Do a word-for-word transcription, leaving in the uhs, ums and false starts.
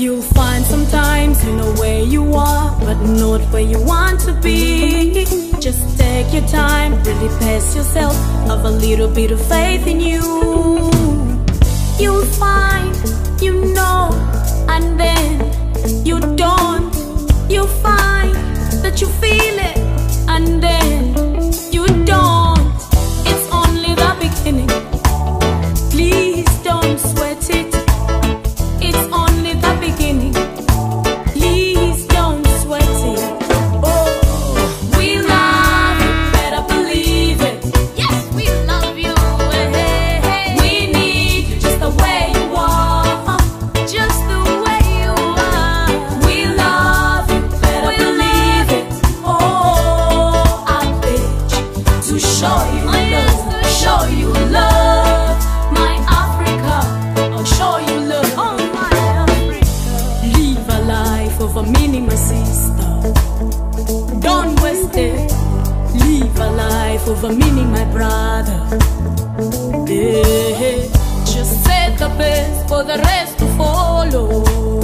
You'll find sometimes you know where you are, but not where you want to be. Just take your time, really pace yourself, have a little bit of faith in you. You'll find, you know, and then you don't. You'll find that you feel it, and then you don't. It's only the beginning. Please don't sweat it. It's only the beginning. Please don't sweat it. Oh, we love you, better believe it. Yes, we love you. Hey, hey, hey. We need you just the way you are, just the way you are. We love you, better we believe it. Oh, I beg you to show you love, show you love, my Africa. I'll show you love. Oh, live a life of a meaning, my sister. Don't waste it. Live a life of a meaning, my brother. Yeah. Just set the pace for the rest to follow.